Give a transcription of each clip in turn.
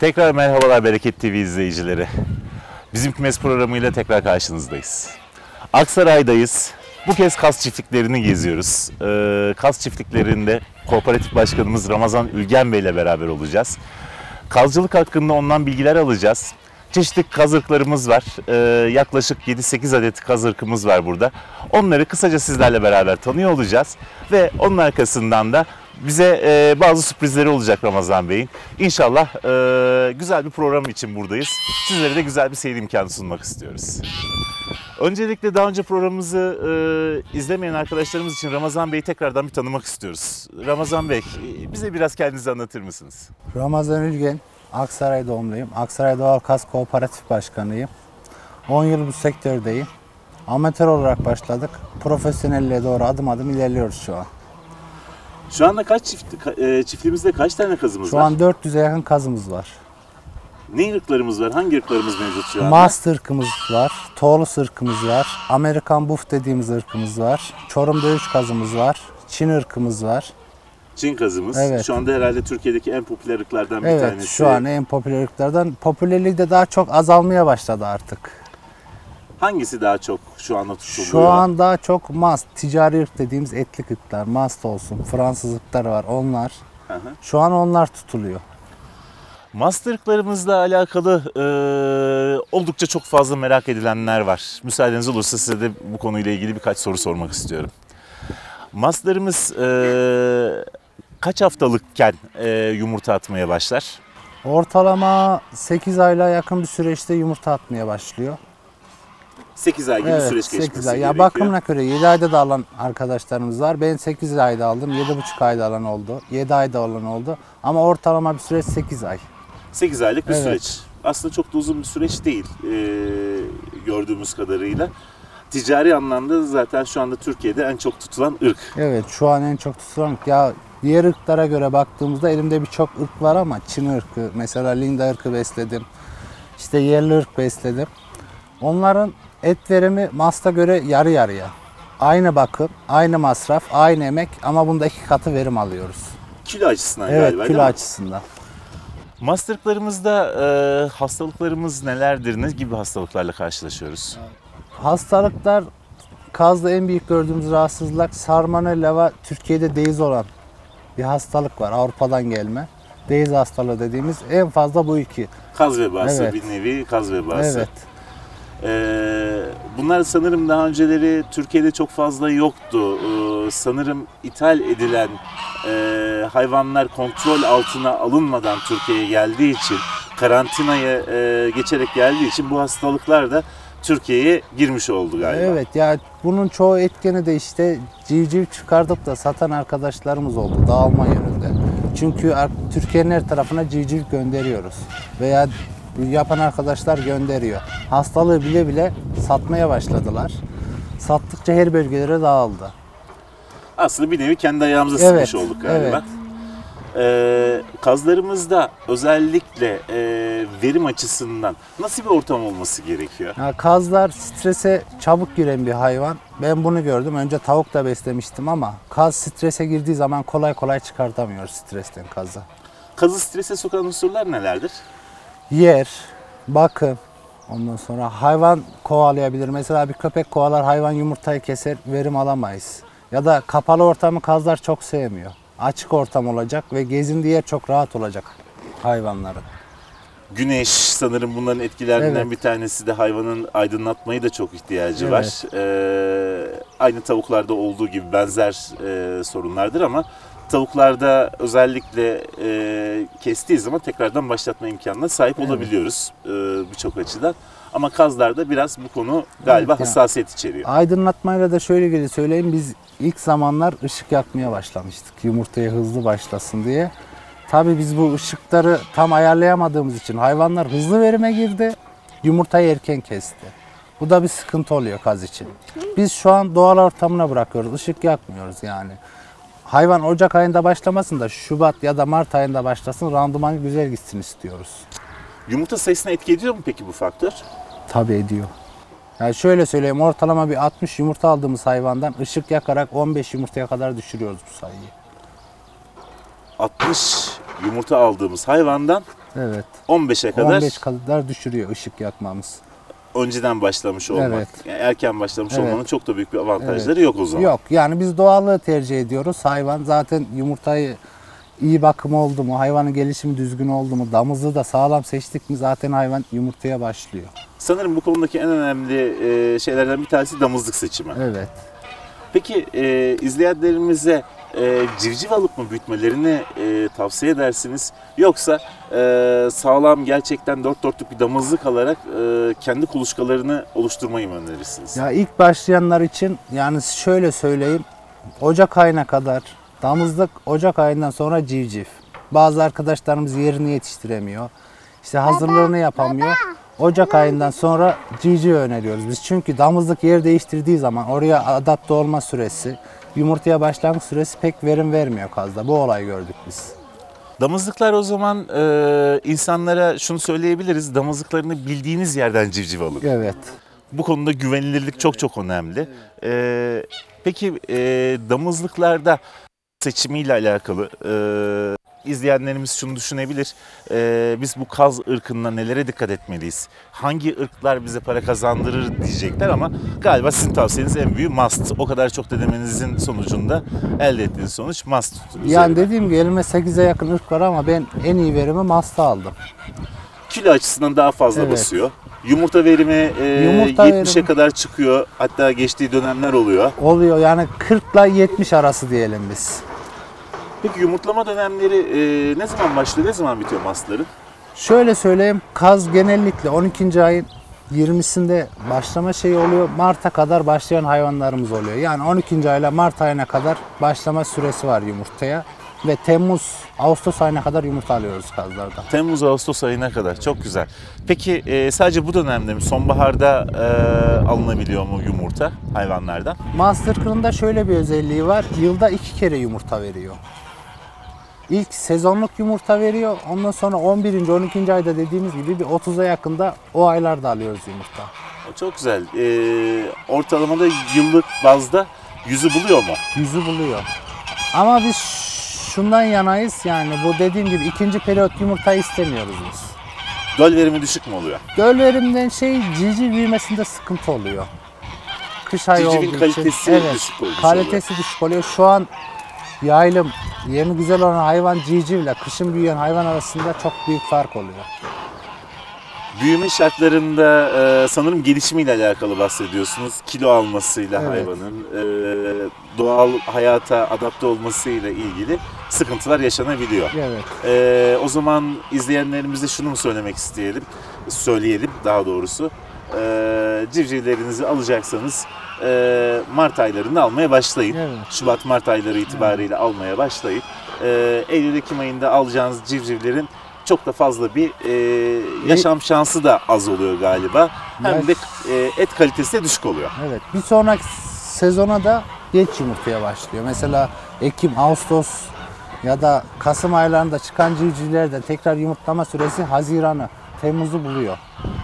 Tekrar merhabalar Bereket TV izleyicileri. Bizim Kümes programıyla tekrar karşınızdayız. Aksaray'dayız. Bu kez kaz çiftliklerini geziyoruz. Kaz çiftliklerinde Kooperatif Başkanımız Ramazan Ülgen Bey ile beraber olacağız. Kazcılık hakkında ondan bilgiler alacağız. Çeşitli kaz ırklarımız var. Yaklaşık 7-8 adet kaz ırkımız var burada. Onları kısaca sizlerle beraber tanıyor olacağız. Ve onun arkasından da bize bazı sürprizleri olacak Ramazan Bey'in. İnşallah güzel bir program için buradayız. Sizlere de güzel bir seyir imkanı sunmak istiyoruz. Öncelikle daha önce programımızı izlemeyen arkadaşlarımız için Ramazan Bey'i tekrardan bir tanımak istiyoruz. Ramazan Bey, bize biraz kendinizi anlatır mısınız? Ramazan Ülgen, Aksaray doğumluyum. Aksaray Doğal Kaz Kooperatif Başkanıyım. 10 yıl bu sektördeyim. Amatör olarak başladık. Profesyonelliğe doğru adım adım ilerliyoruz şu an. Şu anda çiftliğimizde kaç tane kazımız Şu var? an 400'e yakın kazımız var. Ne ırklarımız var? Hangi ırklarımız mevcut şu anda? Master ırkımız var, Toğlus ırkımız var, Amerikan Buff dediğimiz ırkımız var, Çorum Dövüş kazımız var, Çin ırkımız var. Çin kazımız. Evet. Şu anda herhalde Türkiye'deki en popüler ırklardan bir Evet, tanesi. şu an en popüler ırklardan. Popülerliği de daha çok azalmaya başladı artık. Hangisi daha çok şu anda tutuluyor? Şu an daha çok mast, ticari ırk dediğimiz etlik ırklar, mast olsun, Fransız ırklar var onlar. Hı hı. Şu an onlar tutuluyor. Master ırklarımızla alakalı oldukça çok fazla merak edilenler var. Müsaadeniz olursa size de bu konuyla ilgili birkaç soru sormak istiyorum. Master'ımız kaç haftalıkken yumurta atmaya başlar? Ortalama 8 aylığa yakın bir süreçte yumurta atmaya başlıyor. 8 ay gibi bir Evet, süreç 8 geçmesi ay. Ya gerekiyor. bakımına göre 7 ayda da alan arkadaşlarımız var. Ben 8 ayda aldım, 7,5 ayda alan oldu, 7 ayda alan oldu. Ama ortalama bir süreç 8 ay. 8 aylık bir Evet. süreç. Aslında çok da uzun bir süreç değil gördüğümüz kadarıyla. Ticari anlamda zaten şu anda Türkiye'de en çok tutulan ırk. Evet, şu an en çok tutulan ırk. Ya diğer ırklara göre baktığımızda elimde birçok ırk var ama Çin ırkı, mesela Linda ırkı besledim. İşte yerli ırk besledim. Onların et verimi masta göre yarı yarıya. Aynı bakım, aynı masraf, aynı emek ama bunda 2 katı verim alıyoruz. Kilo açısından Evet, galiba kilo değil mi? açısından. Master ırklarımızda hastalıklarımız nelerdir? Ne gibi hastalıklarla karşılaşıyoruz? Hastalıklar, kazda en büyük gördüğümüz rahatsızlık Salmonella, Türkiye'de değiz olan bir hastalık var. Avrupa'dan gelme. Değiz hastalığı dediğimiz en fazla bu iki. Kaz vebası, Evet. bir nevi kaz vebası. Evet. Bunlar sanırım daha önceleri Türkiye'de çok fazla yoktu. Sanırım ithal edilen hayvanlar kontrol altına alınmadan Türkiye'ye geldiği için, karantinaya geçerek geldiği için bu hastalıklar da Türkiye'ye girmiş oldu galiba. Evet ya, bunun çoğu etkeni de işte civciv çıkardıp da satan arkadaşlarımız oldu dağılma yönünde. Çünkü Türkiye'nin her tarafına civciv gönderiyoruz veya yapan arkadaşlar gönderiyor. Hastalığı bile bile satmaya başladılar. Sattıkça her bölgelere dağıldı. Aslında bir nevi kendi ayağımıza Evet, sıkmış olduk galiba. evet. Kazlarımızda özellikle verim açısından nasıl bir ortam olması gerekiyor? Ya kazlar strese çabuk giren bir hayvan. Ben bunu gördüm. Önce tavuk da beslemiştim ama kaz strese girdiği zaman kolay kolay çıkartamıyoruz stresten kazı. Kazı strese sokan unsurlar nelerdir? Yer, bakım, ondan sonra hayvan kovalayabilir. Mesela bir köpek kovalar, hayvan yumurtayı keser, verim alamayız. Ya da kapalı ortamı kazlar çok sevmiyor. Açık ortam olacak ve gezindiği yer çok rahat olacak hayvanların. Güneş sanırım bunların etkilerinden Evet. bir tanesi de hayvanın aydınlatmayı da çok ihtiyacı Evet. var. Aynı tavuklarda olduğu gibi benzer sorunlardır ama tavuklarda özellikle kestiği zaman tekrardan başlatma imkanına sahip olabiliyoruz birçok açıdan. Ama kazlarda biraz bu konu galiba Evet, yani hassasiyet içeriyor. aydınlatmayla da şöyle ilgili söyleyeyim. Biz ilk zamanlar ışık yakmaya başlamıştık. Yumurtaya hızlı başlasın diye. Tabii biz bu ışıkları tam ayarlayamadığımız için hayvanlar hızlı verime girdi. Yumurtayı erken kesti. Bu da bir sıkıntı oluyor kaz için. Biz şu an doğal ortamına bırakıyoruz. Işık yakmıyoruz yani. Hayvan Ocak ayında başlamasın da Şubat ya da Mart ayında başlasın, randımanı güzel gitsin istiyoruz. Yumurta sayısına etki ediyor mu peki bu faktör? Tabii ediyor. Yani şöyle söyleyeyim, ortalama bir 60 yumurta aldığımız hayvandan ışık yakarak 15 yumurtaya kadar düşürüyoruz bu sayıyı. 60 yumurta aldığımız hayvandan Evet. 15'e kadar 15 kadar düşürüyor ışık yakmamız. önceden başlamış olmak. Evet. Yani erken başlamış Evet. olmanın çok da büyük bir avantajları yok o zaman. Yok, yani biz doğallığı tercih ediyoruz. Hayvan zaten yumurtayı iyi bakım oldu mu, hayvanın gelişimi düzgün oldu mu, damızlığı da sağlam seçtik mi zaten hayvan yumurtaya başlıyor. Sanırım bu konudaki en önemli şeylerden bir tanesi damızlık seçimi. Evet. Peki izleyenlerimize civciv alıp mı büyütmelerini tavsiye edersiniz? Yoksa sağlam gerçekten dört dörtlük bir damızlık alarak kendi kuluçkalarını oluşturmayı mı önerirsiniz? Ya ilk başlayanlar için yani şöyle söyleyeyim, Ocak ayına kadar damızlık, Ocak ayından sonra civciv. Bazı arkadaşlarımız yerini yetiştiremiyor. İşte hazırlığını yapamıyor. Ocak ayından sonra civciv öneriyoruz biz. Çünkü damızlık yer değiştirdiği zaman oraya adapte olma süresi, yumurtaya başlangıç süresi pek verim vermiyor kazda. Bu olayı gördük biz. Damızlıklar o zaman insanlara şunu söyleyebiliriz. Damızlıklarını bildiğiniz yerden civciv alın. Evet. Bu konuda güvenilirlik çok çok önemli. Peki damızlıklarda seçimiyle alakalı izleyenlerimiz şunu düşünebilir. Biz bu kaz ırkında nelere dikkat etmeliyiz? Hangi ırklar bize para kazandırır diyecekler ama galiba sizin tavsiyeniz en büyüğü mast. O kadar çok denemenizin sonucunda elde ettiğiniz sonuç mast. Yani dediğim gibi elime 8'e yakın ırk var ama ben en iyi verimi masta aldım. Kilo açısından daha fazla Evet. basıyor. Yumurta verimi Yumurta 70'e verimi. kadar çıkıyor. Hatta geçtiği dönemler oluyor. Oluyor yani 40 ile 70 arası diyelim biz. Peki yumurtlama dönemleri ne zaman başlıyor, ne zaman bitiyor mastların? Şöyle söyleyeyim, kaz genellikle 12. ayın 20'sinde başlama şeyi oluyor. Mart'a kadar başlayan hayvanlarımız oluyor. Yani 12. ayla Mart ayına kadar başlama süresi var yumurtaya. Ve Temmuz, Ağustos ayına kadar yumurta alıyoruz kazlardan. Temmuz-Ağustos ayına kadar. Çok güzel. Peki sadece bu dönemde mi? Sonbaharda alınabiliyor mu yumurta hayvanlardan? Master Kırı'nda şöyle bir özelliği var. Yılda 2 kere yumurta veriyor. İlk sezonluk yumurta veriyor. Ondan sonra 11. 12. ayda dediğimiz gibi bir 30'a yakında o aylarda alıyoruz yumurta. Çok güzel. Ortalamada yıllık bazda yüzü buluyor mu? Yüzü buluyor. Ama biz şundan yanayız, yani bu dediğim gibi ikinci periyot yumurtayı istemiyoruz biz. Döl verimi düşük mü oluyor? Döl verimden civciv büyümesinde sıkıntı oluyor. Kış ayı Civcivin olduğu kalitesi için. düşük oluyor. Kalitesi düşük oluyor. Şu an yaylım, yemi güzel olan hayvan civcivle kışın büyüyen hayvan arasında çok büyük fark oluyor. Büyüme şartlarında sanırım gelişimiyle alakalı bahsediyorsunuz. Kilo almasıyla Evet. hayvanın, doğal hayata adapte olmasıyla ilgili sıkıntılar yaşanabiliyor. Evet. O zaman izleyenlerimize şunu mu söyleyelim daha doğrusu. Civcivlerinizi alacaksanız Mart aylarında almaya başlayın. Evet. Şubat-Mart ayları itibariyle almaya başlayın. Eylül-Ekim ayında alacağınız civcivlerin çok da fazla bir yaşam şansı da az oluyor galiba. Hem de et kalitesi de düşük oluyor. Evet. Bir sonraki sezona da geç yumurtaya başlıyor. Mesela Ekim, Ağustos ya da Kasım aylarında çıkan civcivlerde tekrar yumurtlama süresi Haziran'ı, Temmuz'u buluyor.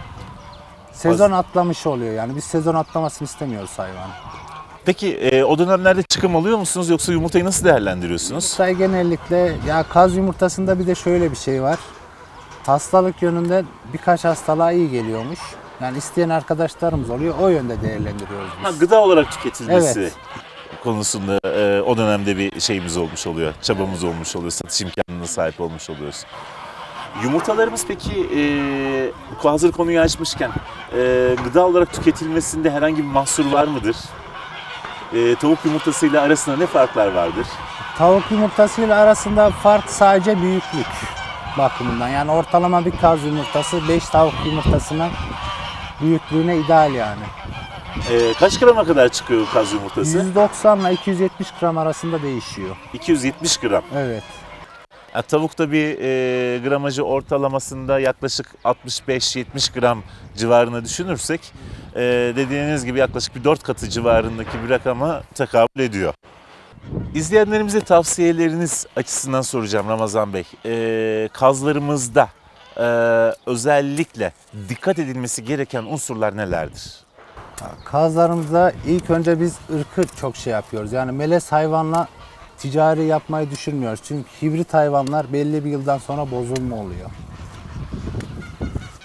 Sezon atlamış oluyor, yani biz sezon atlamasını istemiyoruz hayvanın. Peki o dönemlerde çıkım alıyor musunuz yoksa yumurtayı nasıl değerlendiriyorsunuz? Yumurtayı genellikle, ya kaz yumurtasında bir de şöyle bir şey var. Hastalık yönünden birkaç hastalığa iyi geliyormuş. Yani isteyen arkadaşlarımız oluyor, o yönde değerlendiriyoruz biz. Ha, gıda olarak tüketilmesi Evet. konusunda o dönemde bir şeyimiz olmuş oluyor, çabamız olmuş oluyor, satış imkanına sahip olmuş oluyoruz. Yumurtalarımız peki hazır konuyu açmışken gıda olarak tüketilmesinde herhangi bir mahsur var mıdır? Tavuk yumurtasıyla arasında ne farklar vardır? Tavuk yumurtasıyla arasında fark sadece büyüklük bakımından. Yani ortalama bir kaz yumurtası 5 tavuk yumurtasının büyüklüğüne ideal yani. Kaç grama kadar çıkıyor kaz yumurtası? 190 ile 270 gram arasında değişiyor. 270 gram. Evet. Tavukta bir gramajı ortalamasında yaklaşık 65-70 gram civarını düşünürsek dediğiniz gibi yaklaşık bir 4 katı civarındaki bir rakama tekabül ediyor. İzleyenlerimize tavsiyeleriniz açısından soracağım Ramazan Bey. Kazlarımızda özellikle dikkat edilmesi gereken unsurlar nelerdir? Kazlarımızda ilk önce biz ırkı çok şey yapıyoruz. Yani melez hayvanla ticari yapmayı düşünmüyoruz. Çünkü hibrit hayvanlar belli bir yıldan sonra bozulma oluyor.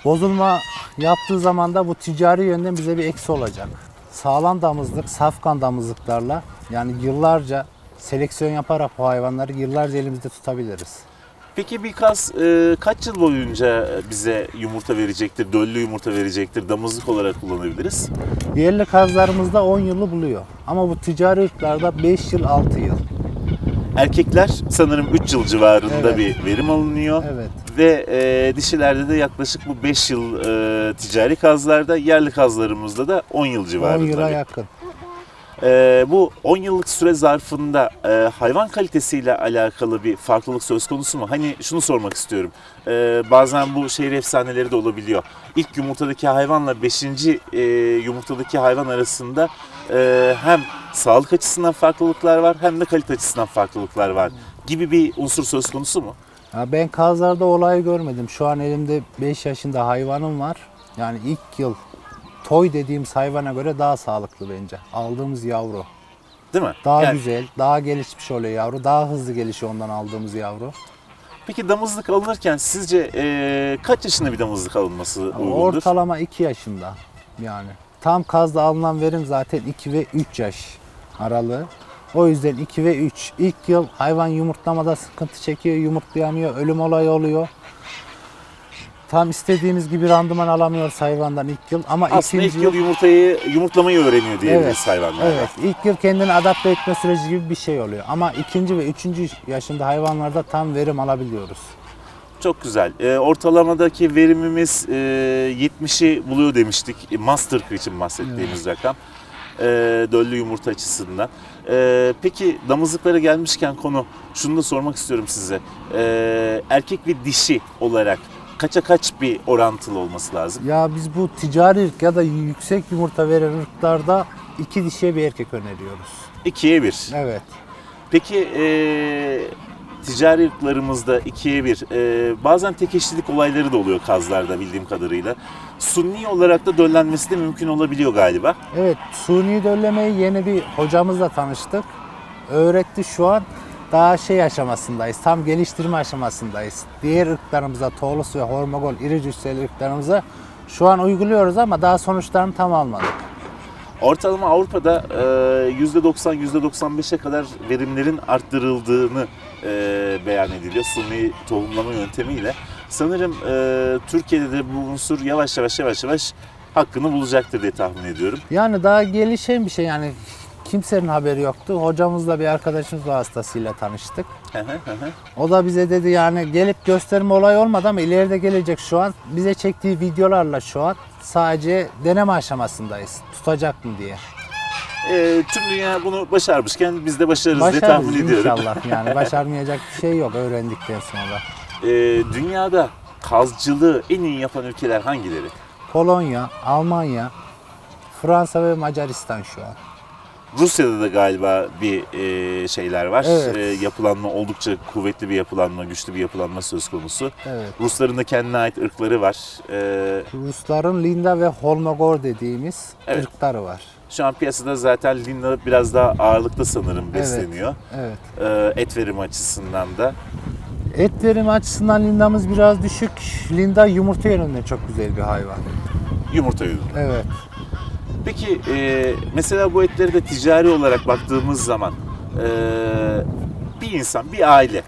Bozulma yaptığı zaman da bu ticari yönden bize bir eksi olacak. Sağlam damızlık, safkan damızlıklarla yani yıllarca seleksiyon yaparak bu hayvanları yıllarca elimizde tutabiliriz. Peki bir kaz kaç yıl boyunca bize yumurta verecektir, döllü yumurta verecektir, damızlık olarak kullanabiliriz? Yerli kazlarımızda 10 yılı buluyor. Ama bu ticari ırklarda 5 yıl, 6 yıl. Erkekler sanırım 3 yıl civarında Evet. bir verim alınıyor. Evet. Ve dişilerde de yaklaşık bu 5 yıl ticari kazlarda, yerli kazlarımızda da 10 yıl 10 civarında. yıla yakın. Bu 10 yıllık süre zarfında hayvan kalitesiyle alakalı bir farklılık söz konusu mu? Hani şunu sormak istiyorum. Bazen bu şehir efsaneleri de olabiliyor. İlk yumurtadaki hayvanla 5. Yumurtadaki hayvan arasında hem sağlık açısından farklılıklar var hem de kalite açısından farklılıklar var gibi bir unsur söz konusu mu? Ya ben kazlarda olayı görmedim. Şu an elimde 5 yaşında hayvanım var. Yani ilk yıl toy dediğimiz hayvana göre daha sağlıklı bence. Aldığımız yavru. Değil mi? Daha Yani, güzel, daha gelişmiş oluyor yavru. Daha hızlı gelişiyor ondan aldığımız yavru. peki damızlık alınırken sizce kaç yaşında bir damızlık alınması uygundur? Ortalama 2 yaşında yani. Tam kazda alınan verim zaten 2 ve 3 yaş aralığı. O yüzden 2 ve 3. İlk yıl hayvan yumurtlamada sıkıntı çekiyor, yumurtlayamıyor, ölüm olayı oluyor. Tam istediğimiz gibi randıman alamıyoruz hayvandan ilk yıl. Ama Aslında ikinci ilk yıl yumurtlamayı öğreniyor diyebiliriz hayvanlar. Evet, ilk yıl kendini adapte etme süreci gibi bir şey oluyor. Ama ikinci ve üçüncü yaşında hayvanlarda tam verim alabiliyoruz. Çok güzel. Ortalamadaki verimimiz 70'i buluyor demiştik. Master için bahsettiğimiz rakam. Döllü yumurta açısından. Peki damızlıklara gelmişken konu, şunu da sormak istiyorum size. Erkek ve dişi olarak kaça kaç bir orantılı olması lazım? Ya biz bu ticari ırk ya da yüksek yumurta veren ırklarda 2 dişiye bir erkek öneriyoruz. 2'ye 1. Evet. Peki ticari ırklarımızda 2'ye 1. Bazen tek eşlilik olayları da oluyor kazlarda bildiğim kadarıyla. Sunni olarak da döllenmesi de mümkün olabiliyor galiba. Evet, suni döllemeyi yeni bir hocamızla tanıştık. Öğretti, şu an daha şey aşamasındayız, tam geliştirme aşamasındayız. Diğer ırklarımıza, Toğlus ve Hormogol, iri cüsseli ırklarımıza şu an uyguluyoruz ama daha sonuçlarını tam almadık. Ortalama Avrupa'da %90, %95'e kadar verimlerin arttırıldığını beyan ediliyor Sunni tohumlama yöntemiyle. Sanırım Türkiye'de de bu unsur yavaş yavaş hakkını bulacaktır diye tahmin ediyorum. Yani daha gelişen bir şey, yani kimsenin haberi yoktu. Hocamızla bir arkadaşımız vasıtasıyla tanıştık. O da bize dedi, yani gelip gösterme olayı olmadı ama ileride gelecek şu an. Bize çektiği videolarla şu an sadece deneme aşamasındayız. Tutacak mı diye. Tüm dünya bunu başarmışken biz de başarırız diye tahmin Başarırız ediyorum. inşallah, yani başarmayacak bir şey yok öğrendikten sonra. Dünyada kazcılığı en iyi yapan ülkeler hangileri? Polonya, Almanya, Fransa ve Macaristan şu an. Rusya'da da galiba bir şeyler var. Evet. Yapılanma oldukça kuvvetli bir yapılanma, güçlü bir yapılanma söz konusu. Evet. Rusların da kendine ait ırkları var. Rusların Linda ve Holmogor dediğimiz Evet. ırkları var. Şu an piyasada zaten Linda biraz daha ağırlıkta sanırım Evet. besleniyor. Evet. Et verimi açısından da. Et verimi açısından Linda'mız biraz düşük. Linda yumurta yönünden çok güzel bir hayvan. Yumurta yönü. Evet. Peki mesela bu etleri de ticari olarak baktığımız zaman bir insan, bir aile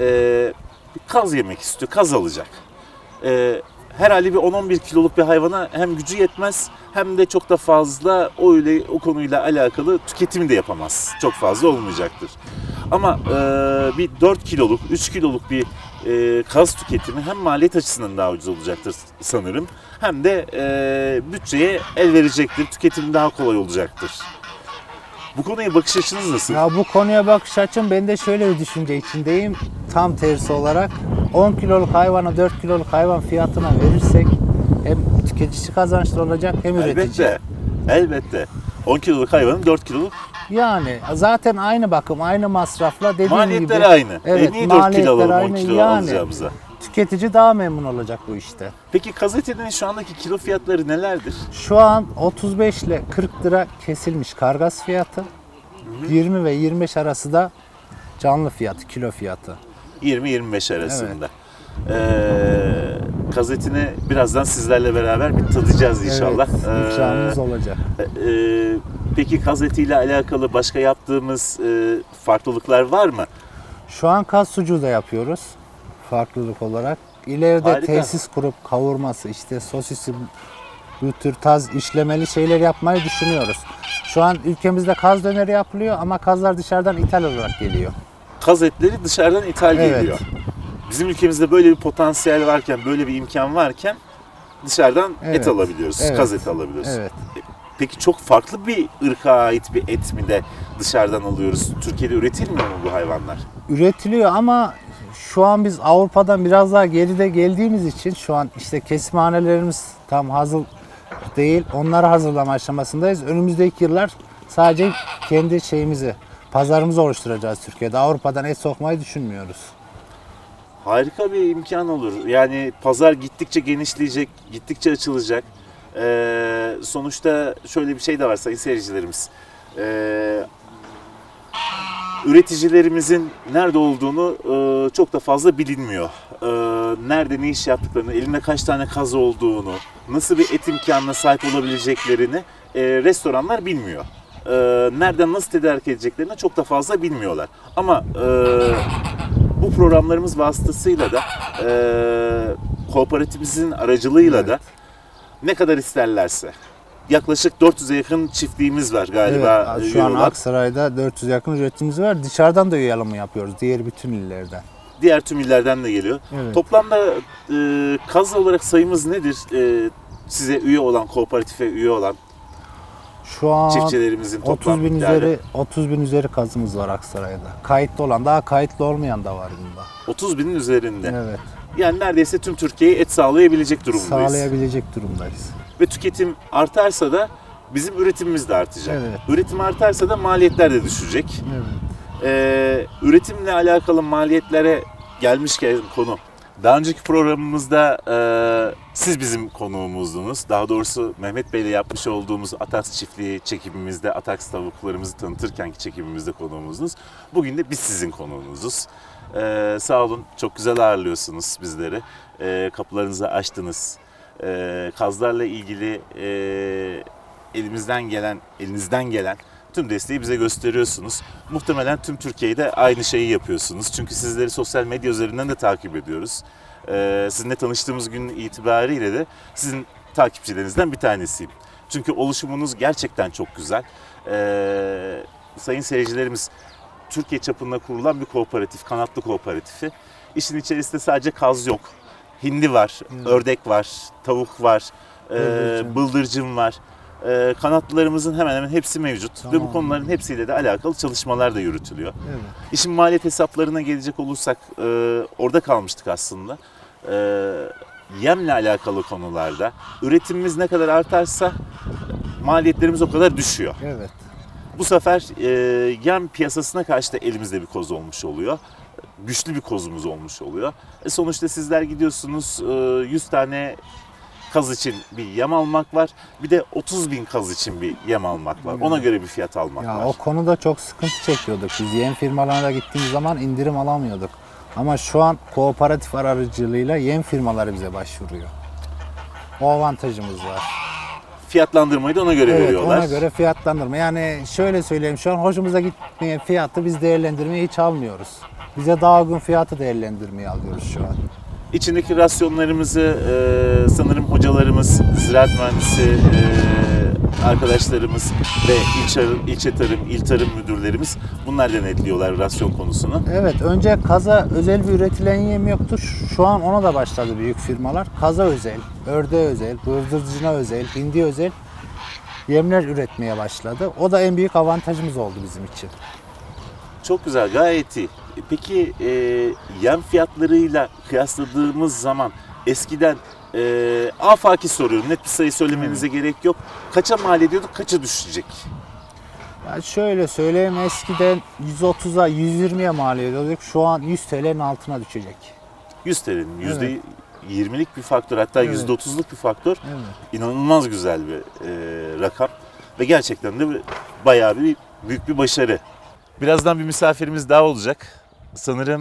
kaz yemek istiyor, kaz alacak. Herhalde bir 10-11 kiloluk bir hayvana hem gücü yetmez hem de çok da fazla o konuyla alakalı tüketimi de yapamaz. Çok fazla olmayacaktır. Ama bir 4 kiloluk, 3 kiloluk bir kaz tüketimi hem maliyet açısından daha ucuz olacaktır sanırım. Hem de bütçeye el verecektir, tüketimi daha kolay olacaktır. Bu konuya bakış açınız nasıl? Ya bu konuya bakış açım, ben de şöyle bir düşünce içindeyim. Tam tersi olarak 10 kiloluk hayvana 4 kiloluk hayvan fiyatına verirsek hem tüketici kazançlı olacak hem üretici. Elbette. 10 kiloluk hayvanın 4 kiloluk Yani zaten aynı bakım, aynı masrafla dediğim maliyetleri gibi. aynı. Evet, Niye 4 kilo maliyetler alalım 10 aynı. kilo Yani alacağımıza? tüketici daha memnun olacak bu işte. Peki kaz etinin şu andaki kilo fiyatları nelerdir? Şu an 35 ile 40 lira kesilmiş kargas fiyatı. 20 ve 25 arası da canlı fiyatı, kilo fiyatı. 20-25 arasında. Kaz etini birazdan sizlerle beraber bir tadacağız inşallah. Evet, imkanımız olacak. Peki kaz etiyle alakalı başka yaptığımız farklılıklar var mı? Şu an kaz sucuğu da yapıyoruz farklılık olarak. İleride Harika. tesis kurup kavurması, işte sosisi, bu tür taz işlemeli şeyler yapmayı düşünüyoruz. Şu an ülkemizde kaz döneri yapılıyor ama kazlar dışarıdan ithal olarak geliyor. Kaz etleri dışarıdan ithal Evet. geliyor. Bizim ülkemizde böyle bir potansiyel varken, böyle bir imkan varken dışarıdan et Evet. alabiliyoruz, Evet. kaz eti alabiliyoruz. Evet. Peki çok farklı bir ırka ait bir et mi de dışarıdan alıyoruz? Türkiye'de üretilmiyor mu bu hayvanlar? Üretiliyor ama şu an biz Avrupa'dan biraz daha geride geldiğimiz için şu an işte kesimhanelerimiz tam hazır değil. Onları hazırlama aşamasındayız. Önümüzdeki yıllar sadece kendi şeyimizi, pazarımızı oluşturacağız Türkiye'de. Avrupa'dan et sokmayı düşünmüyoruz. Harika bir imkan olur. Yani pazar gittikçe genişleyecek, gittikçe açılacak. Sonuçta şöyle bir şey de var sayın seyircilerimiz. Üreticilerimizin nerede olduğunu çok da fazla bilinmiyor. Nerede ne iş yaptıklarını, elinde kaç tane kaz olduğunu, nasıl bir et imkanına sahip olabileceklerini restoranlar bilmiyor. Nereden nasıl tedarik edeceklerini çok da fazla bilmiyorlar. Ama bu programlarımız vasıtasıyla da kooperatifimizin aracılığıyla da ne kadar isterlerse yaklaşık 400'e yakın çiftliğimiz var galiba. Evet, şu an üye olan. Aksaray'da 400 yakın üreticimiz var. Dışarıdan da üye alımı yapıyoruz. Diğer bütün illerden. Diğer tüm illerden de geliyor. Evet. Toplamda kaz olarak sayımız nedir? Size üye olan, kooperatife üye olan Şu an çiftçilerimizin toplam 30 bin değerli. üzeri 30 bin üzeri kazımız var Aksaray'da. Kayıtlı olan, daha kayıtlı olmayan da var bunda. 30 binin üzerinde. Evet. Yani neredeyse tüm Türkiye'ye et sağlayabilecek durumdayız. Sağlayabilecek durumdayız. Ve tüketim artarsa da bizim üretimimiz de artacak. Evet. Üretim artarsa da maliyetler de düşecek. Evet. Üretimle alakalı maliyetlere gelmişken konu. Daha önceki programımızda siz bizim konuğumuzdunuz. Daha doğrusu Mehmet Bey'le yapmış olduğumuz Ataks çiftliği çekimimizde, Ataks tavuklarımızı tanıtırkenki çekimimizde konuğumuzdunuz. Bugün de biz sizin konuğunuzuz. Sağ olun, çok güzel ağırlıyorsunuz bizleri. Kapılarınızı açtınız. Kazlarla ilgili elinizden gelen tüm desteği bize gösteriyorsunuz. Muhtemelen tüm Türkiye'de aynı şeyi yapıyorsunuz. Çünkü sizleri sosyal medya üzerinden de takip ediyoruz. Sizinle tanıştığımız gün itibariyle de sizin takipçilerinizden bir tanesiyim. Çünkü oluşumunuz gerçekten çok güzel. Sayın seyircilerimiz, Türkiye çapında kurulan bir kooperatif, kanatlı kooperatifi. İşin içerisinde sadece kaz yok. Hindi var, ördek var, tavuk var, bıldırcın var. Kanatlılarımızın hemen hemen hepsi mevcut ve bu konuların hepsiyle de alakalı çalışmalar da yürütülüyor. Evet. İşin maliyet hesaplarına gelecek olursak orada kalmıştık aslında. Yemle alakalı konularda üretimimiz ne kadar artarsa maliyetlerimiz o kadar düşüyor. Evet. Bu sefer yem piyasasına karşı da elimizde bir koz olmuş oluyor. Güçlü bir kozumuz olmuş oluyor. Sonuçta sizler gidiyorsunuz 100 tane kaz için bir yem almak var. Bir de 30 bin kaz için bir yem almak var. Ona göre bir fiyat almak Ya var. o konuda çok sıkıntı çekiyorduk. Biz yem firmalarına gittiğimiz zaman indirim alamıyorduk. Ama şu an kooperatif aracılığıyla yem firmaları bize başvuruyor. O avantajımız var. Fiyatlandırmayı da ona göre Evet, veriyorlar. ona göre fiyatlandırma. Yani şöyle söyleyeyim, şu an hoşumuza gitmeyen fiyatı biz değerlendirmeye hiç almıyoruz. Bize daha uygun fiyatı değerlendirmeye alıyoruz şu an. İçindeki rasyonlarımızı sanırım hocalarımız, ziraat mühendisi arkadaşlarımız ve ilçe tarım, il tarım müdürlerimiz bunlar denetliyorlar rasyon konusunu. Evet, önce kaza özel bir üretilen yem yoktu. Şu an ona da başladı büyük firmalar. Kaza özel, ördeğe özel, bıldırcına özel, hindi özel yemler üretmeye başladı. O da en büyük avantajımız oldu bizim için. Çok güzel, gayet iyi. Peki yem fiyatlarıyla kıyasladığımız zaman eskiden afaki soruyorum, net bir sayı söylemenize gerek yok. Kaça mal ediyorduk, kaça düşecek? Ya şöyle söyleyeyim, eskiden 130'a 120'ye mal ediyorduk. Şu an 100 TL'nin altına düşecek. 100 TL'nin Evet. %20'lik bir faktör, hatta Evet. %30'luk bir faktör. Evet. İnanılmaz güzel bir rakam ve gerçekten de bayağı büyük bir başarı. Birazdan bir misafirimiz daha olacak. Sanırım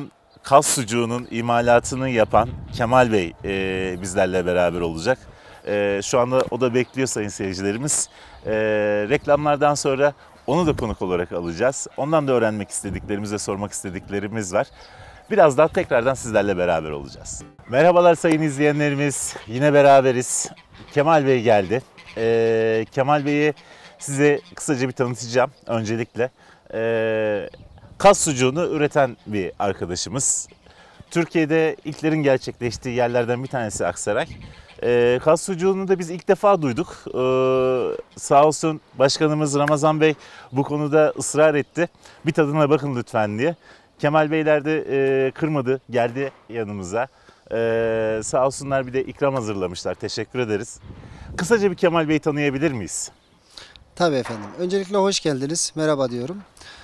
Kaz sucuğunun imalatını yapan Kemal Bey bizlerle beraber olacak. Şu anda o da bekliyor sayın seyircilerimiz. Reklamlardan sonra onu da konuk olarak alacağız. Ondan da öğrenmek istediklerimiz ve sormak istediklerimiz var. Birazdan tekrardan sizlerle beraber olacağız. Merhabalar sayın izleyenlerimiz. Yine beraberiz. Kemal Bey geldi. Kemal Bey'i size kısaca bir tanıtacağım öncelikle. Kaz sucuğunu üreten bir arkadaşımız. Türkiye'de ilklerin gerçekleştiği yerlerden bir tanesi Aksaray. Kaz sucuğunu da biz ilk defa duyduk. Sağ olsun başkanımız Ramazan Bey bu konuda ısrar etti. Bir tadına bakın lütfen diye. Kemal Beyler de kırmadı, geldi yanımıza. Sağ olsunlar bir de ikram hazırlamışlar. Teşekkür ederiz. Kısaca bir Kemal Bey'i tanıyabilir miyiz? Tabii efendim. Öncelikle hoş geldiniz. Merhaba diyorum.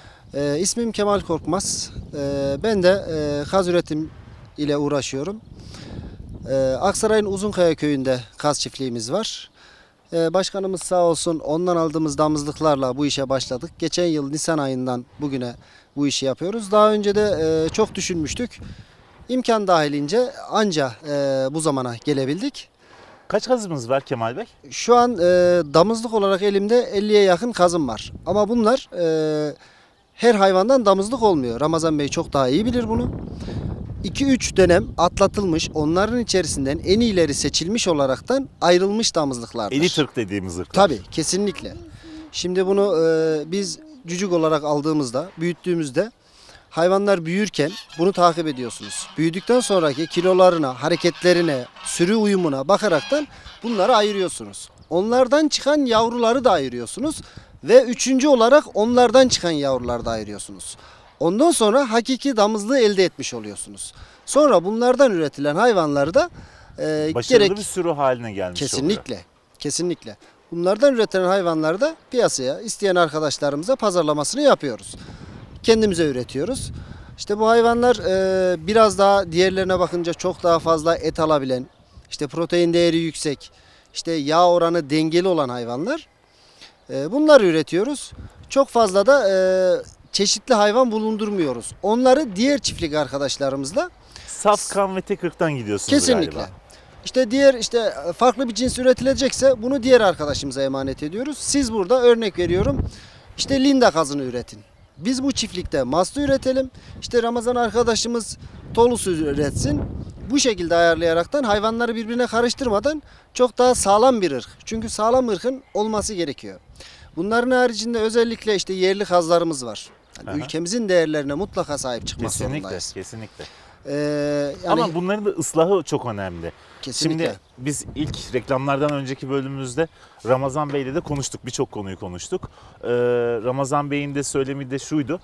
İsmim Kemal Korkmaz. Ben de kaz üretim ile uğraşıyorum. Aksaray'ın Uzunkaya köyünde kaz çiftliğimiz var. Başkanımız sağ olsun ondan aldığımız damızlıklarla bu işe başladık. Geçen yıl Nisan ayından bugüne bu işi yapıyoruz. Daha önce de çok düşünmüştük. İmkan dahilince anca bu zamana gelebildik. Kaç kazımız var Kemal Bey? Şu an damızlık olarak elimde 50'ye yakın kazım var. Ama bunlar her hayvandan damızlık olmuyor. Ramazan Bey çok daha iyi bilir bunu. 2-3 dönem atlatılmış, onların içerisinden en iyileri seçilmiş olaraktan ayrılmış damızlıklardır. Eli Türk dediğimiz ırk. Tabii, kesinlikle. Şimdi bunu biz cücük olarak aldığımızda, büyüttüğümüzde hayvanlar büyürken bunu takip ediyorsunuz. Büyüdükten sonraki kilolarına, hareketlerine, sürü uyumuna bakaraktan bunları ayırıyorsunuz. Onlardan çıkan yavruları da ayırıyorsunuz ve üçüncü olarak onlardan çıkan yavruları da ayırıyorsunuz. Ondan sonra hakiki damızlığı elde etmiş oluyorsunuz. Sonra bunlardan üretilen hayvanları da Başarılı bir sürü haline gelmiş kesinlikle, oluyor. kesinlikle. Bunlardan üretilen hayvanları da piyasaya isteyen arkadaşlarımıza pazarlamasını yapıyoruz. Kendimize üretiyoruz. İşte bu hayvanlar biraz daha diğerlerine bakınca çok daha fazla et alabilen, işte protein değeri yüksek, işte yağ oranı dengeli olan hayvanlar. Bunları üretiyoruz. Çok fazla da çeşitli hayvan bulundurmuyoruz. Onları diğer çiftlik arkadaşlarımızla Saf kan ve tek ırktan gidiyorsunuz kesinlikle. galiba. İşte diğer farklı bir cins üretilecekse bunu diğer arkadaşımıza emanet ediyoruz. Siz burada örnek veriyorum. İşte Linda kazını üretin. Biz bu çiftlikte mastı üretelim. İşte Ramazan arkadaşımız Tolus'u üretsin. Bu şekilde ayarlayaraktan hayvanları birbirine karıştırmadan çok daha sağlam bir ırk. Çünkü sağlam ırkın olması gerekiyor. Bunların haricinde özellikle işte yerli kazlarımız var. Yani ülkemizin değerlerine mutlaka sahip çıkmak zorundayız. Kesinlikle. Yani, Ama bunların da ıslahı çok önemli. kesinlikle. Şimdi biz ilk reklamlardan önceki bölümümüzde Ramazan Bey'le de konuştuk. Birçok konuyu konuştuk. Ramazan Bey'in de söylemi de şuydu.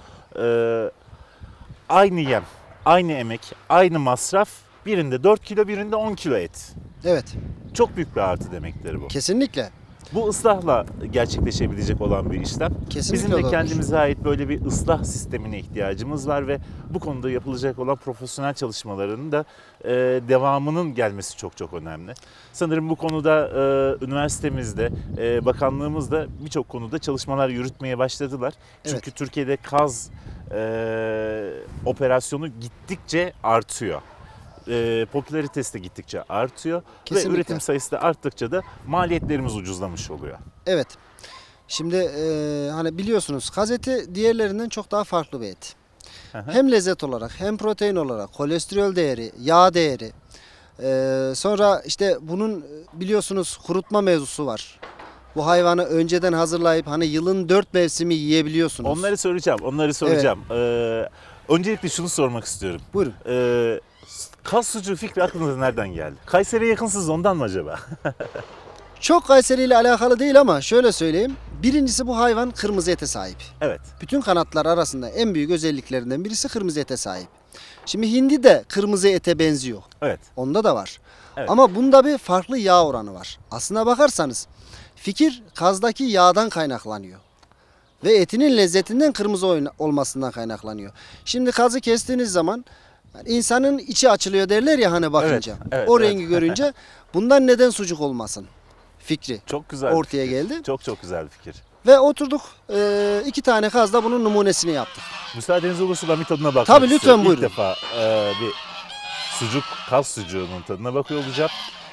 Aynı yem, aynı emek, aynı masraf. Birinde 4 kilo, birinde 10 kilo et. Evet. Çok büyük bir artı demektir bu. Kesinlikle. Bu ıslahla gerçekleşebilecek olan bir işlem. Kesinlikle Bizim de olabilir. kendimize ait böyle bir ıslah sistemine ihtiyacımız var ve bu konuda yapılacak olan profesyonel çalışmaların da devamının gelmesi çok çok önemli. Sanırım bu konuda üniversitemizde, bakanlığımızda birçok konuda çalışmalar yürütmeye başladılar. Çünkü Evet. Türkiye'de kaz operasyonu gittikçe artıyor. Popülaritesi de gittikçe artıyor Kesinlikle. ve üretim sayısı da arttıkça da maliyetlerimiz ucuzlamış oluyor. Evet. Şimdi hani biliyorsunuz kaz eti diğerlerinden çok daha farklı bir et. Hem lezzet olarak hem protein olarak kolesterol değeri, yağ değeri. Sonra işte bunun biliyorsunuz kurutma mevzusu var. Bu hayvanı önceden hazırlayıp hani yılın 4 mevsimi yiyebiliyorsunuz. Onları soracağım. Öncelikle şunu sormak istiyorum. Buyurun. Kaz sucuğu fikri aklınıza nereden geldi? Kayseri'ye yakınsınız ondan mı acaba? Çok Kayseri ile alakalı değil ama şöyle söyleyeyim. Birincisi bu hayvan kırmızı ete sahip. Evet. Bütün kanatlar arasında en büyük özelliklerinden birisi kırmızı ete sahip. Şimdi hindi de kırmızı ete benziyor. Evet. Onda da var. Evet. Ama bunda bir farklı yağ oranı var. Aslına bakarsanız fikir kazdaki yağdan kaynaklanıyor. Ve etinin lezzetinden kırmızı olmasından kaynaklanıyor. Şimdi kazı kestiğiniz zaman yani insanın içi açılıyor derler ya hani bakınca. Evet, o evet. rengi görünce bundan neden sucuk olmasın fikri Çok güzel. ortaya fikir. geldi. Çok güzel bir fikir. Ve oturduk 2 tane kazda bunun numunesini yaptık. Müsaadeniz olursa ben bir tadına bakmak Tabii, lütfen, istiyorum. buyurun. İlk defa bir sucuk, kaz sucuğunun tadına bakıyor olacağım.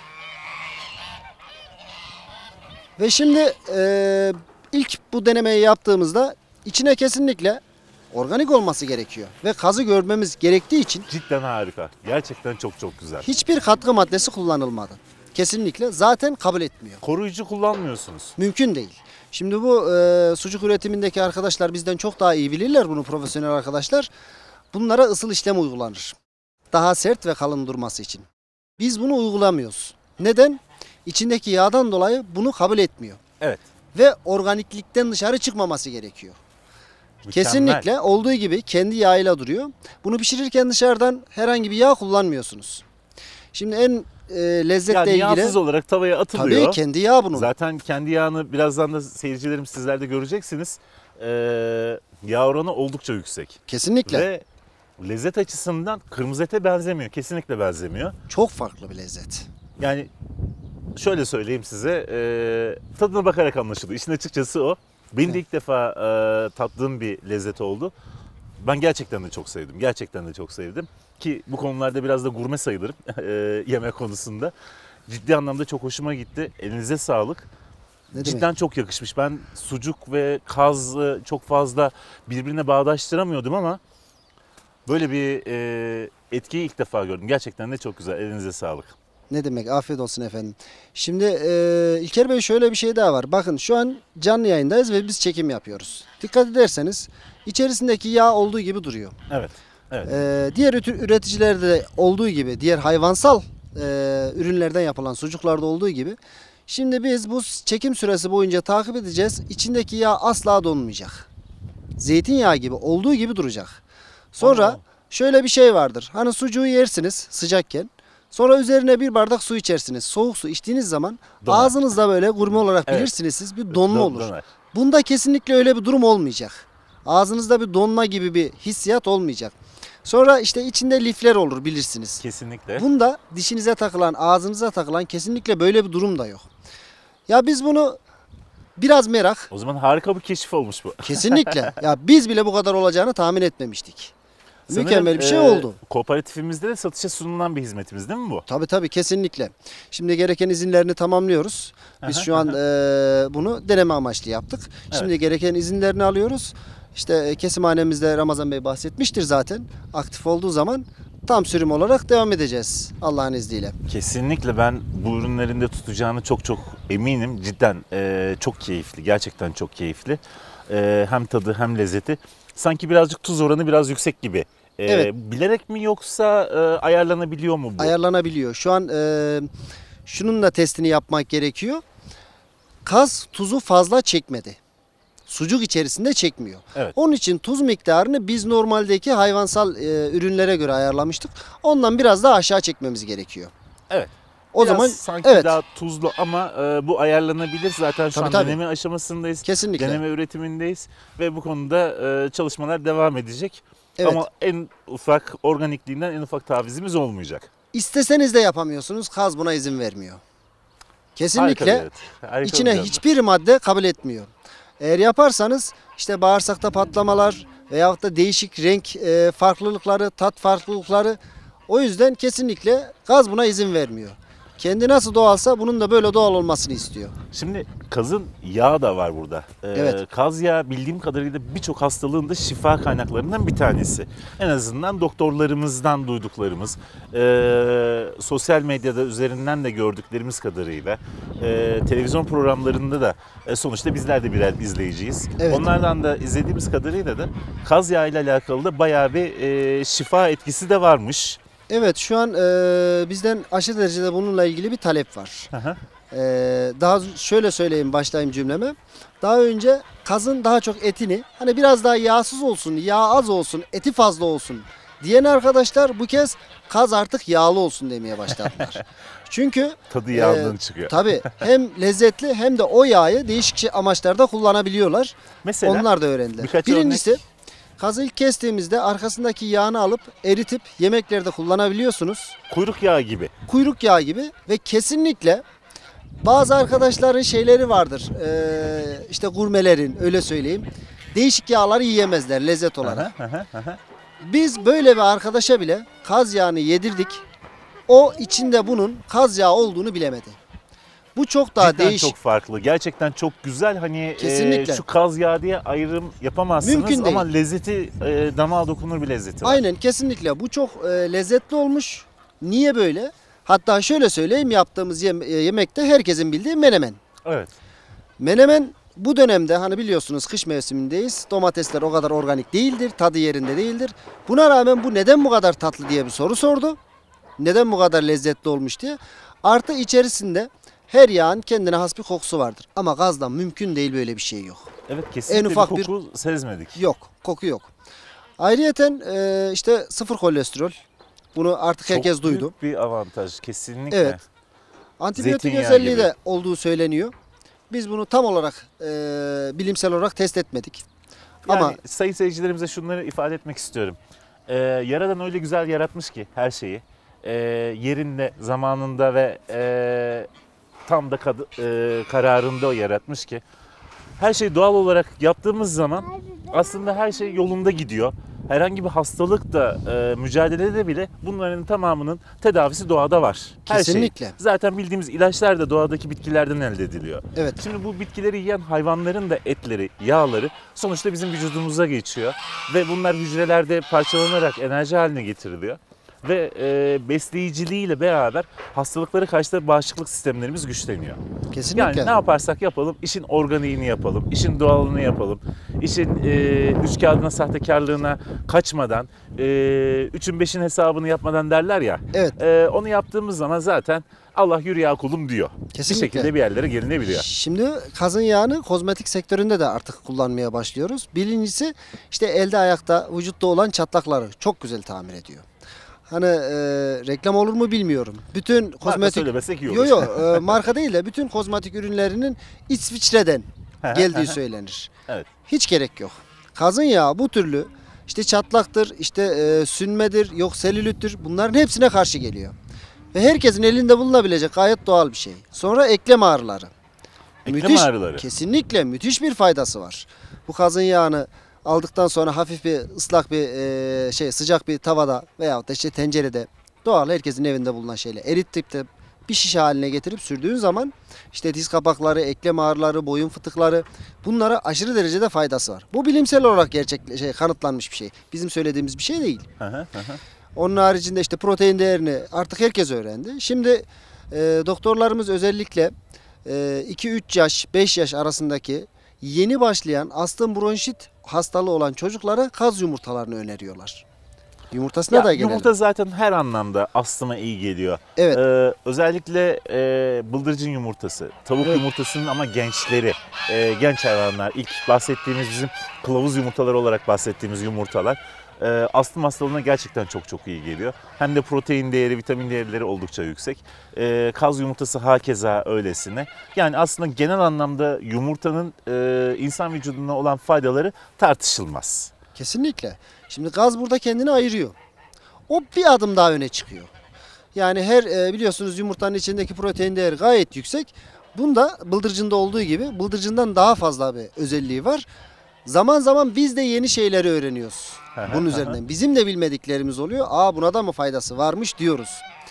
Ve şimdi ilk bu denemeyi yaptığımızda içine kesinlikle organik olması gerekiyor. Ve kazı görmemiz gerektiği için Cidden harika. Gerçekten çok çok güzel. hiçbir katkı maddesi kullanılmadı. Kesinlikle zaten kabul etmiyor. Koruyucu kullanmıyorsunuz. Mümkün değil. Şimdi bu sucuk üretimindeki arkadaşlar bizden çok daha iyi bilirler bunu, profesyonel arkadaşlar. Bunlara ısıl işlem uygulanır. Daha sert ve kalın durması için. Biz bunu uygulamıyoruz. Neden? İçindeki yağdan dolayı bunu kabul etmiyor. Evet. Ve organiklikten dışarı çıkmaması gerekiyor. Mükemmel. Kesinlikle olduğu gibi kendi yağıyla duruyor. Bunu pişirirken dışarıdan herhangi bir yağ kullanmıyorsunuz. Şimdi en lezzetle Yani ilgili yağsız olarak tavaya atılıyor. tabii kendi yağ bunun. Zaten kendi yağını birazdan da seyircilerim sizler de göreceksiniz. Yağ oranı oldukça yüksek. Kesinlikle. Ve lezzet açısından kırmızı ete benzemiyor. Kesinlikle benzemiyor. Çok farklı bir lezzet. Yani şöyle söyleyeyim size, tadına bakarak anlaşılıyor. İşin açıkçası o. Benim de ilk defa tattığım bir lezzet oldu. Ben gerçekten de çok sevdim. Gerçekten de çok sevdim. Ki bu konularda biraz da gurme sayılırım yemek konusunda. Ciddi anlamda çok hoşuma gitti. Elinize sağlık. Ne Cidden demek? çok yakışmış. Ben sucuk ve kaz çok fazla birbirine bağdaştıramıyordum ama böyle bir etkiyi ilk defa gördüm. Gerçekten de çok güzel. Elinize sağlık. Ne demek? Afiyet olsun efendim. Şimdi İlker Bey, şöyle bir şey daha var. Bakın şu an canlı yayındayız ve biz çekim yapıyoruz. Dikkat ederseniz içerisindeki yağ olduğu gibi duruyor. Evet. Evet. Diğer üreticilerde de olduğu gibi, diğer hayvansal ürünlerden yapılan sucuklarda olduğu gibi. Şimdi biz bu çekim süresi boyunca takip edeceğiz. İçindeki yağ asla donmayacak. Zeytinyağı gibi olduğu gibi duracak. Sonra Aa. şöyle bir şey vardır. Hani sucuğu yersiniz sıcakken. Sonra üzerine bir bardak su içersiniz. Soğuk su içtiğiniz zaman Donar. ağzınızda böyle gurme olarak Evet. bilirsiniz siz, bir donma olur. Donar. Bunda kesinlikle öyle bir durum olmayacak. Ağzınızda bir donma gibi bir hissiyat olmayacak. Sonra işte içinde lifler olur, bilirsiniz. Kesinlikle. Bunda dişinize takılan, ağzınıza takılan kesinlikle böyle bir durum da yok. Ya biz bunu biraz merak, O zaman harika bir keşif olmuş bu. kesinlikle. Ya biz bile bu kadar olacağını tahmin etmemiştik. Mükemmel bir şey Sanırım, oldu. Kooperatifimizde de satışa sunulan bir hizmetimiz değil mi bu? Tabii kesinlikle. Şimdi gereken izinlerini tamamlıyoruz. Biz şu an bunu deneme amaçlı yaptık. Şimdi gereken izinlerini alıyoruz. İşte kesimhanemizde Ramazan Bey bahsetmiştir zaten. Aktif olduğu zaman tam sürüm olarak devam edeceğiz Allah'ın izniyle. Kesinlikle ben bu ürünlerin de tutacağını çok eminim. Cidden çok keyifli. Gerçekten çok keyifli. Hem tadı hem lezzeti. Sanki birazcık tuz oranı biraz yüksek gibi. Evet. Bilerek mi yoksa ayarlanabiliyor mu bu? Ayarlanabiliyor. Şu an şunun da testini yapmak gerekiyor. Kaz tuzu fazla çekmedi. Sucuk içerisinde çekmiyor. Evet. Onun için tuz miktarını biz normaldeki hayvansal ürünlere göre ayarlamıştık. Ondan biraz daha aşağı çekmemiz gerekiyor. Evet. O Biraz zaman sanki evet, daha tuzlu ama bu ayarlanabilir. Zaten şu an Tabii. deneme aşamasındayız. kesinlikle. Deneme üretimindeyiz ve bu konuda çalışmalar devam edecek. Evet. Ama en ufak organikliğinden en ufak tavizimiz olmayacak. İsteseniz de yapamıyorsunuz. Kaz buna izin vermiyor. Kesinlikle Harika bir evet. Harika bir içine canlı. hiçbir madde kabul etmiyor. Eğer yaparsanız işte bağırsakta patlamalar veyahut da değişik renk farklılıkları, tat farklılıkları, o yüzden kesinlikle kaz buna izin vermiyor. Kendi nasıl doğalsa bunun da böyle doğal olmasını istiyor. Şimdi kazın yağı da var burada. Evet. Kaz yağı bildiğim kadarıyla birçok hastalığın da şifa kaynaklarından bir tanesi. En azından doktorlarımızdan duyduklarımız, sosyal medyada üzerinden de gördüklerimiz kadarıyla, televizyon programlarında da sonuçta bizler de birer izleyiciyiz. Evet. Onlardan da izlediğimiz kadarıyla da kaz yağı ile alakalı da bayağı bir şifa etkisi de varmış. Evet, şu an bizden aşırı derecede bununla ilgili bir talep var. Hı hı. Daha şöyle söyleyeyim, başlayayım cümleme. Daha önce kazın daha çok etini, hani biraz daha yağsız olsun, yağ az olsun, eti fazla olsun diyen arkadaşlar bu kez kaz artık yağlı olsun demeye başladılar. Çünkü Tadı yağından çıkıyor. tabii hem lezzetli hem de o yağı değişik amaçlarda kullanabiliyorlar. Mesela Onlar da öğrendiler. birkaç Birincisi, kazı ilk kestiğimizde arkasındaki yağını alıp eritip yemeklerde kullanabiliyorsunuz. kuyruk yağı gibi. Kuyruk yağı gibi ve kesinlikle Bazı arkadaşların şeyleri vardır. İşte gurmelerin, öyle söyleyeyim. Değişik yağları yiyemezler lezzet olarak. Biz böyle bir arkadaşa bile kaz yağını yedirdik. O içinde bunun kaz yağı olduğunu bilemedi. Bu çok daha Cidden değişik. çok farklı. Gerçekten çok güzel. Hani Kesinlikle. şu kaz yağı diye ayrım yapamazsınız Mümkün değil. ama lezzeti damağa dokunur bir lezzeti var. Aynen, kesinlikle. Bu çok lezzetli olmuş. Niye böyle? Hatta şöyle söyleyeyim, yaptığımız yemekte herkesin bildiği menemen. Evet. Menemen bu dönemde, hani biliyorsunuz, kış mevsimindeyiz. Domatesler o kadar organik değildir, tadı yerinde değildir. Buna rağmen bu neden bu kadar tatlı diye bir soru sordu. Neden bu kadar lezzetli olmuş diye. Artı içerisinde her yağın kendine has bir kokusu vardır. Ama gazdan mümkün değil, böyle bir şey yok. Evet, kesinlikle ufak bir koku sezmedik. Yok, koku yok. Ayrıyeten işte sıfır kolesterol. Bunu artık herkes Çok duydu. büyük bir avantaj kesinlikle. Evet. Antibiyotik Zeytinyağı özelliği gibi. de olduğu söyleniyor. Biz bunu tam olarak bilimsel olarak test etmedik. Yani Ama sayın seyircilerimize şunları ifade etmek istiyorum. Yaradan öyle güzel yaratmış ki her şeyi. Yerinde, zamanında ve tam da kararında o yaratmış ki. Her şeyi doğal olarak yaptığımız zaman aslında her şey yolunda gidiyor. Herhangi bir hastalıkla mücadelede bile bunların tamamının tedavisi doğada var. Her Kesinlikle. şey. Zaten bildiğimiz ilaçlar da doğadaki bitkilerden elde ediliyor. evet, Şimdi bu bitkileri yiyen hayvanların da etleri, yağları sonuçta bizim vücudumuza geçiyor. Ve bunlar hücrelerde parçalanarak enerji haline getiriliyor. Ve besleyiciliğiyle beraber hastalıklara karşı da bağışıklık sistemlerimiz güçleniyor. kesinlikle. Yani ne yaparsak yapalım, işin organiğini yapalım, işin doğalını yapalım, işin üç kağıdına, sahtekarlığına kaçmadan, üçün beşin hesabını yapmadan derler ya. Evet. Onu yaptığımız zaman zaten Allah yürü ya kulum diyor. Kesinlikle. Bir şekilde bir yerlere gelinebiliyor. Şimdi kazın yağını kozmetik sektöründe de artık kullanmaya başlıyoruz. Birincisi, işte elde ayakta vücutta olan çatlakları çok güzel tamir ediyor. Hani reklam olur mu bilmiyorum. Bütün kozmetik söylemesek iyi olur. Marka değil de bütün kozmetik ürünlerinin İsviçre'den geldiği söylenir. Evet. Hiç gerek yok. Kazın yağı bu türlü işte çatlaktır, işte sünmedir, yok selülittir, bunların hepsine karşı geliyor. Ve herkesin elinde bulunabilecek gayet doğal bir şey. Sonra eklem ağrıları. Eklem ağrıları. Kesinlikle müthiş bir faydası var. Bu kazın yağını aldıktan sonra hafif bir ıslak bir sıcak bir tavada veyahut da işte tencerede, doğal herkesin evinde bulunan şeyle eritip de bir şişe haline getirip sürdüğün zaman işte diz kapakları, eklem ağrıları, boyun fıtıkları, bunlara aşırı derecede faydası var. Bu bilimsel olarak kanıtlanmış bir şey. Bizim söylediğimiz bir şey değil. Onun haricinde işte protein değerini artık herkes öğrendi. Şimdi doktorlarımız özellikle 2-3 yaş, 5 yaş arasındaki yeni başlayan astım bronşit hastalığı olan çocuklara kaz yumurtalarını öneriyorlar. Yumurtasına da gelelim. Yumurta zaten her anlamda astıma iyi geliyor. Evet. Özellikle bıldırcın yumurtası, tavuk yumurtasının ama gençleri, genç hayvanlar, ilk bahsettiğimiz bizim kılavuz yumurtaları olarak bahsettiğimiz yumurtalar astım hastalığına gerçekten çok çok iyi geliyor. Hem de protein değeri, vitamin değerleri oldukça yüksek. Kaz yumurtası hakeza öylesine. Yani aslında genel anlamda yumurtanın insan vücuduna olan faydaları tartışılmaz. Kesinlikle. Şimdi kaz burada kendini ayırıyor. O bir adım daha öne çıkıyor. Yani biliyorsunuz yumurtanın içindeki protein değeri gayet yüksek. Bunda bıldırcında olduğu gibi bıldırcından daha fazla bir özelliği var. Zaman zaman biz de yeni şeyleri öğreniyoruz bunun üzerinden. Bizim de bilmediklerimiz oluyor. Buna da mı faydası varmış diyoruz.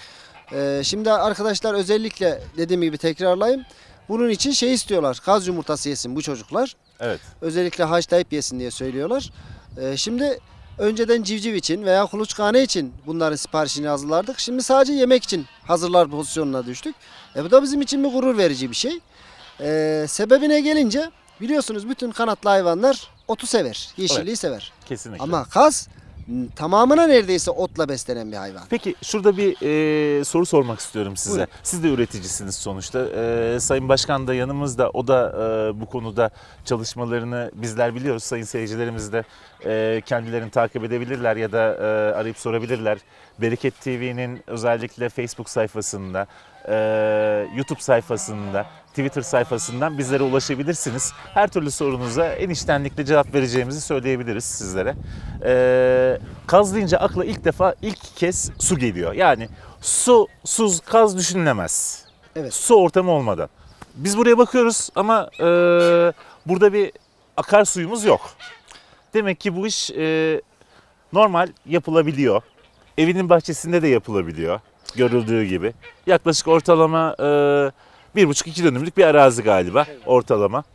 Şimdi arkadaşlar, özellikle dediğim gibi tekrarlayayım. Bunun için istiyorlar. Kaz yumurtası yesin bu çocuklar. Evet. Özellikle haşlayıp yesin diye söylüyorlar. Şimdi önceden civciv için veya kuluçkane için bunların siparişini hazırlardık. Şimdi sadece yemek için hazırlar pozisyonuna düştük. Bu da bizim için bir gurur verici bir şey. Sebebine gelince, biliyorsunuz bütün kanatlı hayvanlar otu sever, yeşilliği sever. Kesinlikle. Ama kaz tamamına neredeyse otla beslenen bir hayvan. Peki şurada bir soru sormak istiyorum size. Buyurun. Siz de üreticisiniz sonuçta. Sayın Başkan da yanımızda. O da bu konuda çalışmalarını bizler biliyoruz. Sayın seyircilerimiz de kendilerini takip edebilirler ya da arayıp sorabilirler. Bereket TV'nin özellikle Facebook sayfasında, YouTube sayfasında, Twitter sayfasından bizlere ulaşabilirsiniz. Her türlü sorunuza en içtenlikle cevap vereceğimizi söyleyebiliriz sizlere. Kaz deyince akla ilk kez su geliyor. Yani susuz kaz düşünülemez. Evet. Su ortamı olmadan. biz buraya bakıyoruz ama burada bir akarsuyumuz yok. Demek ki bu iş normal yapılabiliyor. Evinin bahçesinde de yapılabiliyor. Görüldüğü gibi. Yaklaşık ortalama 1,5-2 dönümlük bir arazi galiba ortalama.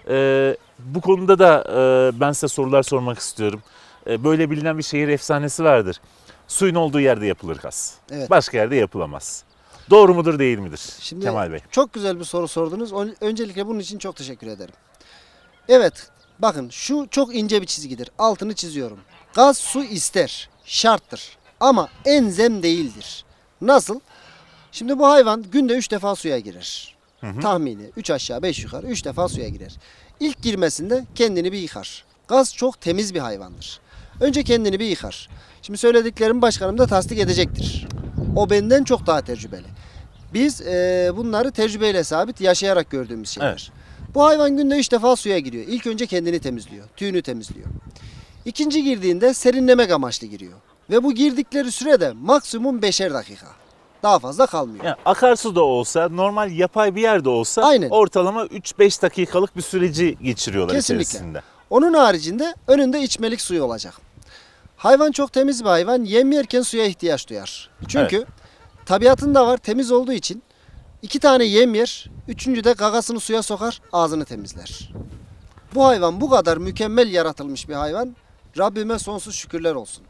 Bu konuda da ben size sorular sormak istiyorum. Böyle bilinen bir şehir efsanesi vardır. Suyun olduğu yerde yapılır kaz. Evet. Başka yerde yapılamaz. Doğru mudur değil midir Şimdi Kemal Bey? çok güzel bir soru sordunuz. Öncelikle bunun için çok teşekkür ederim. Evet, bakın şu çok ince bir çizgidir. Altını çiziyorum. Gaz su ister, şarttır. Ama enzem değildir. Nasıl? Şimdi bu hayvan günde 3 defa suya girer. Tahmini 3 aşağı 5 yukarı 3 defa suya girer. İlk girmesinde kendini bir yıkar. Gaz çok temiz bir hayvandır. Önce kendini bir yıkar. Şimdi söylediklerimi başkanım da tasdik edecektir. O benden çok daha tecrübeli. Biz bunları tecrübeyle sabit yaşayarak gördüğümüz şeyler. Evet. Bu hayvan günde 3 defa suya giriyor. İlk önce kendini temizliyor. Tüyünü temizliyor. İkinci girdiğinde serinlemek amaçlı giriyor. Ve bu girdikleri sürede maksimum 5'er dakika. Daha fazla kalmıyor. Yani akarsu da olsa, normal yapay bir yerde olsa Aynen. ortalama 3-5 dakikalık bir süreci geçiriyorlar Kesinlikle. içerisinde. Onun haricinde önünde içmelik suyu olacak. Hayvan çok temiz bir hayvan. Yem yerken suya ihtiyaç duyar. Çünkü tabiatında var, temiz olduğu için 2 tane yem yer, 3. de gagasını suya sokar, ağzını temizler. Bu hayvan bu kadar mükemmel yaratılmış bir hayvan. Rabbime sonsuz şükürler olsun.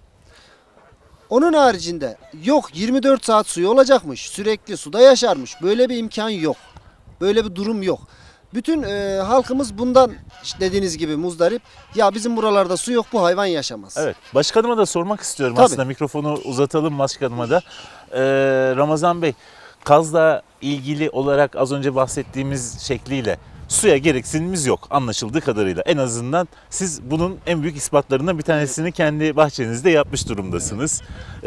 Onun haricinde yok 24 saat suyu olacakmış, sürekli suda yaşarmış. Böyle bir imkan yok. Böyle bir durum yok. Bütün halkımız bundan dediğiniz gibi muzdarip. Ya bizim buralarda su yok, bu hayvan yaşamaz. Evet. Başkanıma da sormak istiyorum Tabii. aslında. Mikrofonu uzatalım başkanıma da. Ramazan Bey, kazla ilgili olarak az önce bahsettiğimiz şekliyle suya gereksinimiz yok anlaşıldığı kadarıyla. En azından siz bunun en büyük ispatlarından bir tanesini kendi bahçenizde yapmış durumdasınız.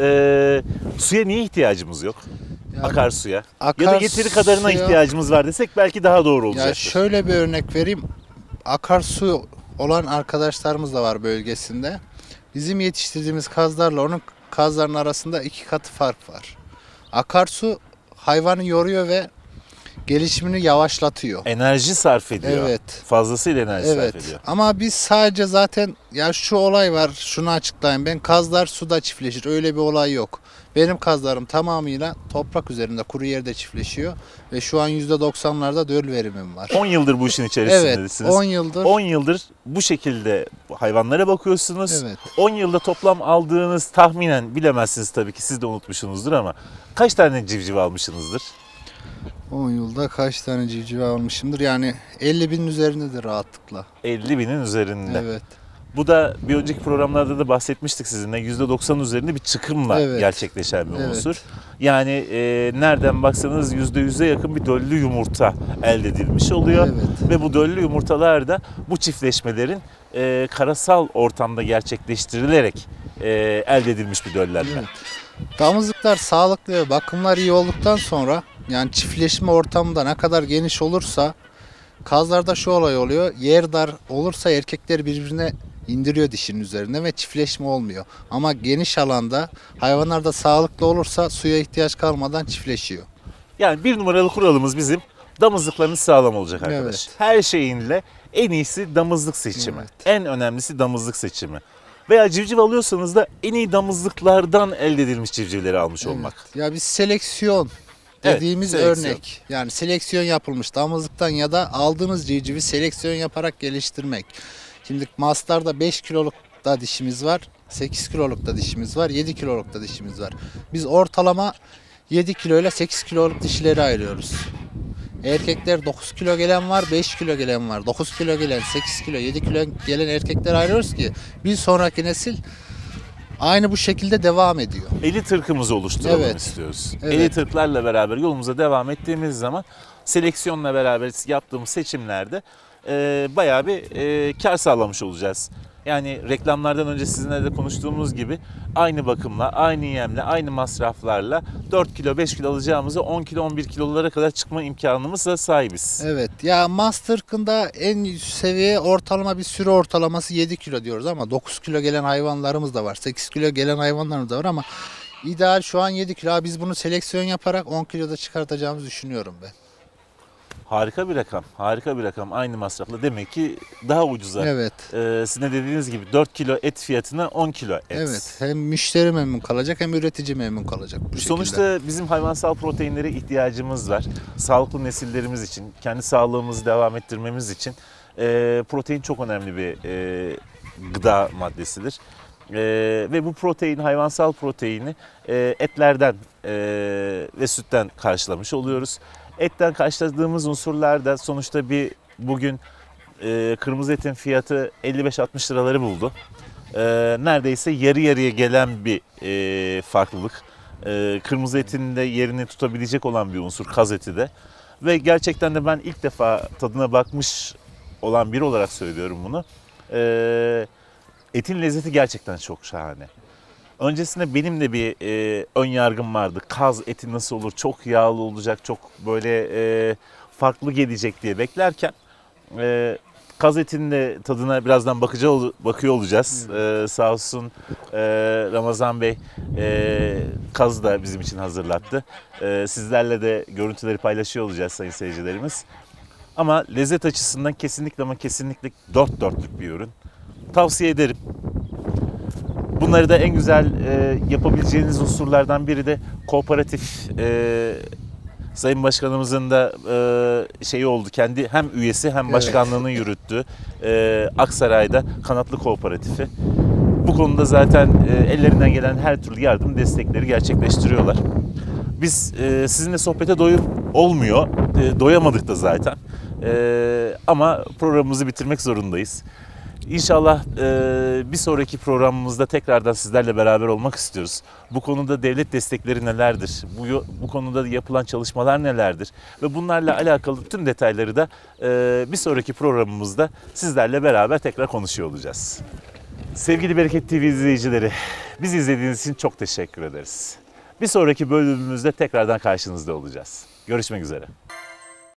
Suya niye ihtiyacımız yok? Yani Akarsuya. Ya da yeteri kadarına akarsuya- ihtiyacımız var desek belki daha doğru Ya olacaktır. şöyle bir örnek vereyim. Akarsu olan arkadaşlarımız da var bölgesinde. Bizim yetiştirdiğimiz kazlarla onun kazların arasında 2 katı fark var. Akarsu hayvanı yoruyor ve gelişimini yavaşlatıyor. Enerji sarf ediyor. Evet. Fazlasıyla enerji Evet. sarf ediyor. Ama biz sadece zaten ya şu olay var. Şunu açıklayayım. Ben kazlar suda çiftleşir. Öyle bir olay yok. Benim kazlarım tamamıyla toprak üzerinde kuru yerde çiftleşiyor ve şu an %90'larda döl verimim var. 10 yıldır bu işin Evet, içerisindesiniz. 10 yıldır. 10 yıldır bu şekilde hayvanlara bakıyorsunuz. Evet. 10 yılda toplam aldığınız tahminen bilemezsiniz tabii ki siz de unutmuşsunuzdur ama kaç tane civciv almışsınızdır? 10 yılda kaç tane civciv almışımdır? Yani 50 binin üzerindedir rahatlıkla. 50 binin üzerinde. Evet. Bu da bir önceki programlarda da bahsetmiştik sizinle. %90 üzerinde bir çıkımla Evet. gerçekleşen bir Evet. unsur. Yani nereden baksanız %100'e yakın bir döllü yumurta elde edilmiş oluyor. Evet. Ve bu döllü yumurtalar da bu çiftleşmelerin karasal ortamda gerçekleştirilerek elde edilmiş bir döllenme. Evet. Damızlıklar sağlıklı ve bakımlar iyi olduktan sonra yani çiftleşme ortamı da ne kadar geniş olursa kazlarda şu olay oluyor. Yer dar olursa erkekler birbirine indiriyor dişinin üzerine ve çiftleşme olmuyor. Ama geniş alanda hayvanlar da sağlıklı olursa suya ihtiyaç kalmadan çiftleşiyor. Yani bir numaralı kuralımız bizim damızlıklarınız sağlam olacak arkadaş. Evet. Her şeyinle en iyisi damızlık seçimi. Evet. En önemlisi damızlık seçimi. Veya civciv alıyorsanız da en iyi damızlıklardan elde edilmiş civcivleri almış olmak. Ya biz seleksiyon Evet, dediğimiz seleksiyon. örnek. Yani seleksiyon yapılmış damızlıktan ya da aldığınız civcivi seleksiyon yaparak geliştirmek. Şimdi maslarda 5 kiloluk da dişimiz var, 8 kiloluk da dişimiz var, 7 kiloluk da dişimiz var. Biz ortalama 7 kilo ile 8 kiloluk dişileri ayırıyoruz. Erkekler 9 kilo gelen var, 5 kilo gelen var. 9 kilo gelen, 8 kilo, 7 kilo gelen erkekler ayırıyoruz ki bir sonraki nesil aynı bu şekilde devam ediyor. Elit ırkımızı oluşturalım Evet. istiyoruz. Evet. Elit ırklarla beraber yolumuza devam ettiğimiz zaman seleksiyonla beraber yaptığımız seçimlerde bayağı bir kar sağlamış olacağız. Yani reklamlardan önce sizinle de konuştuğumuz gibi aynı bakımla, aynı yemle, aynı masraflarla 4 kilo, 5 kilo alacağımızı 10 kilo, 11 kilolara kadar çıkma imkanımıza sahibiz. Evet ya Master ırkında en üst seviye ortalama bir sürü ortalaması 7 kilo diyoruz ama 9 kilo gelen hayvanlarımız da var. 8 kilo gelen hayvanlarımız da var ama ideal şu an 7 kilo. Biz bunu seleksiyon yaparak 10 kiloda çıkartacağımızı düşünüyorum ben. Harika bir rakam, harika bir rakam. Aynı masrafla demek ki daha ucuza. Evet. Sizin de dediğiniz gibi 4 kilo et fiyatına 10 kilo et. Evet. Hem müşteri memnun kalacak hem üretici memnun kalacak bu şekilde. Sonuçta bizim hayvansal proteinlere ihtiyacımız var. Sağlıklı nesillerimiz için, kendi sağlığımızı devam ettirmemiz için protein çok önemli bir gıda maddesidir. Ve bu protein, hayvansal proteini etlerden ve sütten karşılamış oluyoruz. Etten karşıladığımız unsurlar da sonuçta bugün kırmızı etin fiyatı 55-60 liraları buldu. Neredeyse yarı yarıya gelen bir farklılık. Kırmızı etin de yerini tutabilecek olan bir unsur kaz eti de. Ve gerçekten de ben ilk defa tadına bakmış olan biri olarak söylüyorum bunu. Etin lezzeti gerçekten çok şahane. Öncesinde benim de bir ön yargım vardı. Kaz eti nasıl olur? Çok yağlı olacak, çok böyle farklı gelecek diye beklerken kaz etinin de tadına birazdan bakıyor olacağız. Sağ olsun Ramazan Bey kaz da bizim için hazırlattı. Sizlerle de görüntüleri paylaşıyor olacağız sayın seyircilerimiz. Ama lezzet açısından kesinlikle ama kesinlikle dört dörtlük bir ürün. Tavsiye ederim. Bunları da en güzel yapabileceğiniz unsurlardan biri de kooperatif. Sayın Başkanımızın da şeyi oldu, kendi hem üyesi hem başkanlığını yürüttü. Aksaray'da Kanatlı Kooperatifi. Bu konuda zaten ellerinden gelen her türlü yardım destekleri gerçekleştiriyorlar. Biz sizinle sohbete doyum olmuyor, doyamadık da zaten. Ama programımızı bitirmek zorundayız. İnşallah bir sonraki programımızda tekrardan sizlerle beraber olmak istiyoruz. Bu konuda devlet destekleri nelerdir? Bu konuda yapılan çalışmalar nelerdir? Ve bunlarla alakalı tüm detayları da bir sonraki programımızda sizlerle beraber tekrar konuşuyor olacağız. Sevgili Bereket TV izleyicileri, bizi izlediğiniz için çok teşekkür ederiz. Bir sonraki bölümümüzde tekrardan karşınızda olacağız. Görüşmek üzere.